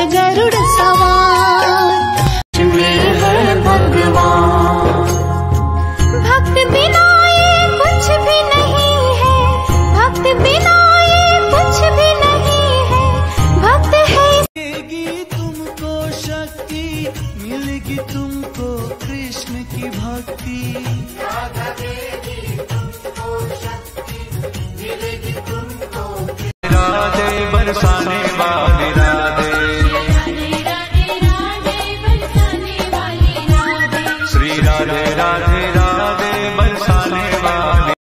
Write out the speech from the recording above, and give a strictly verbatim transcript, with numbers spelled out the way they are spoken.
गरुड़ सवार में है भगवान। भक्त बिना ये कुछ भी नहीं है, भक्त बिना ये कुछ भी नहीं है, भक्त है। मिलेगी तुमको शक्ति, मिलेगी तुमको कृष्ण की भक्ति। राधा देगी तुमको शक्ति, मिलेगी तुमको राधे बरसाने